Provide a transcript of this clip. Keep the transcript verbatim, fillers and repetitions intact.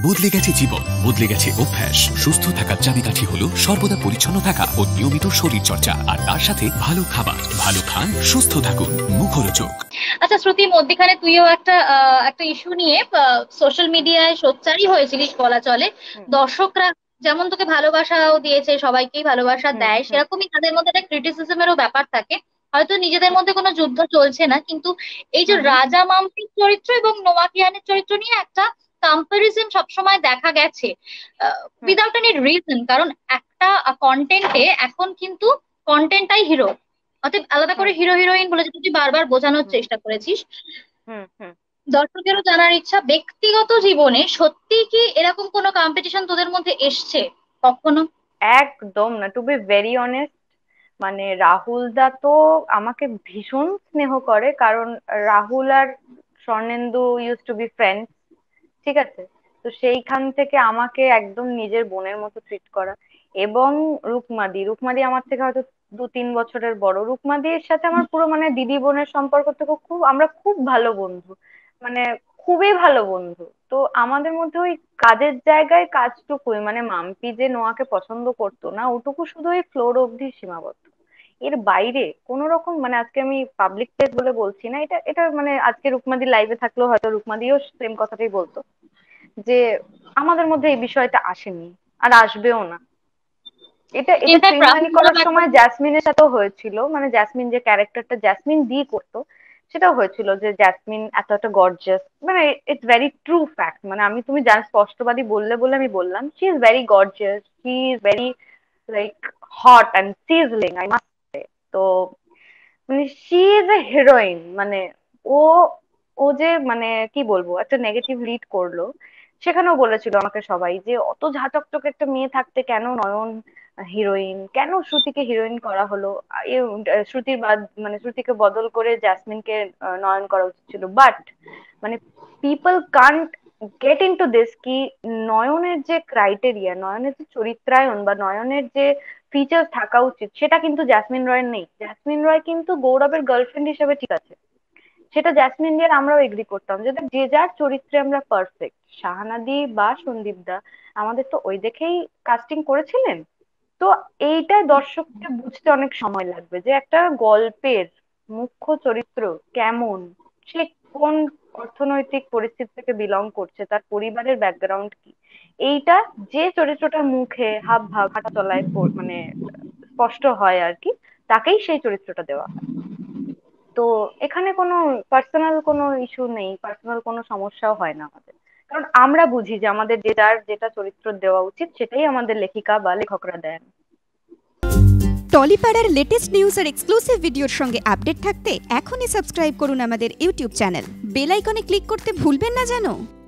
বদলে গেছে জীবন, বদলে গেছে অভ্যাস। সুস্থ থাকার চাবিকাঠি হলো সর্বদা পরিচ্ছন্ন থাকা ও নিয়মিত শরীর চর্চা, আর তার সাথে ভালো খাবার। ভালো খান, সুস্থ থাকুন, মুখরোচক। আচ্ছা শ্রুতি, মধ্যখানে তুইও একটা একটা ইস্যু নিয়ে সোশ্যাল মিডিয়ায় সোচ্চারই হয়েছিলিস বলা চলে। দর্শকরা যেমন তোকে ভালোবাসাও দিয়েছে, সবাইকেই ভালোবাসা দেয়, সেরকমই তাদের মধ্যে একটা ক্রিটিসিজমেরও ব্যাপার থাকে। হয়তো নিজেদের মধ্যে কোনো যুদ্ধ চলছে না, কিন্তু এই যে রাজা মাম্পির চরিত্র এবং নোয়াকিয়ানের চরিত্র নিয়ে একটা কম্পারিজন সবসময় দেখা গেছে উইদাউট এনি রিজন। কারণ একটা কন্টেন্টে এখন কিন্তু কন্টেন্টটাই হিরো, অতএব আলাদা করে হিরো হিরোইন বলে যে তুই বারবার বোঝানোর চেষ্টা করেছিস। দর্শকেরও জানার ইচ্ছা, ব্যক্তিগত জীবনে সত্যি কি এরকম কোনো কম্পিটিশন তোদের মধ্যে এসছে কখনো? একদম না, টু বি ভেরি অনেস্ট। মানে রাহুল দা তো আমাকে ভীষণ স্নেহ করে, কারণ রাহুল আর Swarnendu use to be friends, ঠিক আছে? তো সেইখান থেকে আমাকে একদম নিজের বোনের মতো ট্রিট করা। এবং রুকমাদি রুকমাদি আমার থেকে হয়তো দু তিন বছরের বড়। রুকমাদির সাথে আমার পুরো মানে দিদি বোনের সম্পর্ক থেকে খুব, আমরা খুব ভালো বন্ধু, মানে খুবই ভালো বন্ধু। তো আমাদের মধ্যে ওই কাজের জায়গায় কাজটুকুই, মানে মাম্পি যে নোয়াকে পছন্দ করতো না ওটুকু শুধু ওই ফ্লোর অবধি সীমাবদ্ধ। এর বাইরে কোন রকম, মানে আজকে আমি পাবলিক প্লেস বলে বলছি না এটা, এটা মানে আজকে রুকমাদি লাইভে থাকলেও হয়তো রুকমাদিও সেম কথাটাই বলতো, যে আমাদের মধ্যে এই বিষয়টা আসেনি আর আসবেও না। এটা এটা স্ট্রিমলাইন করার সময় জ্যাসমিনের সাথেও হয়েছিল, মানে জ্যাসমিন যে ক্যারেক্টারটা জ্যাসমিন দি করতো সেটাও হয়েছিল, যে জ্যাসমিন এত একটা গর্জিয়াস, মানে ইটস ভেরি ট্রু ফ্যাক্ট। মানে আমি, তুমি যা স্পষ্টবাদী বললে বলে আমি বললাম, she is very gorgeous, she is very like hot and sizzling, I must say. তো মানে শি ইজ এ হিরোইন। মানে ও ও যে মানে কি বলবো, একটা নেগেটিভ লিড করলো, সেখানেও বলেছিল আমাকে সবাই যে অত ঝাঁচকচকে একটা মেয়ে থাকতে কেন নয়ন হিরোইন, কেন শ্রুতিকে হিরোইন করা হলো, এ শ্রুতির বাদ মানে শ্রুতিকে বদল করে জ্যাসমিনকে নয়ন করা উচিত ছিল। বাট মানে people can't get into this কি নয়নের যে ক্রাইটেরিয়া, নয়নের যে চরিত্রায়ন বা নয়নের যে ফিচার থাকা উচিত, সেটা কিন্তু জ্যাসমিন রয়ের নেই। জ্যাসমিন রয় কিন্তু গৌরবের গার্লফ্রেন্ড হিসেবে ঠিক আছে, সেটা জ্যাসমিন দিয়ে আমরাও এগ্রি করতাম, যে যে যার চরিত্রে আমরা পারফেক্ট। শাহানাদি বা সন্দীপ দা আমাদের তো ওই দেখেই কাস্টিং করেছিলেন। তো এইটা দর্শককে বুঝতে অনেক সময় লাগবে, যে একটা গল্পের মুখ্য চরিত্র কেমন, সে কোন অর্থনৈতিক পরিস্থিতি থেকে বিলং করছে, তার পরিবারের ব্যাকগ্রাউন্ড কি, এইটা যে চরিত্রটার মুখে হাব ভাব হাঁটা চলায় মানে স্পষ্ট হয় আর কি, তাকেই সেই চরিত্রটা দেওয়া হয়। তো এখানে কোনো পার্সোনাল কোনো ইস্যু নেই, পার্সোনাল কোনো সমস্যাও হয় না আমাদের, কারণ আমরা বুঝি যে আমাদের যেটার যেটা চরিত্র দেওয়া উচিত সেটাই আমাদের লেখিকা বা লেখকরা দেন। টলিপাড়ার লেটেস্ট নিউজ আর এক্সক্লুসিভ ভিডিওর সঙ্গে আপডেট থাকতে এখনই সাবস্ক্রাইব করুন আমাদের ইউটিউব চ্যানেল। বেল আইকনে ক্লিক করতে ভুলবেন না যেন।